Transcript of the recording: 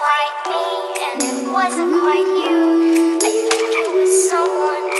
quite me, and it wasn't quite you. I thought I was someone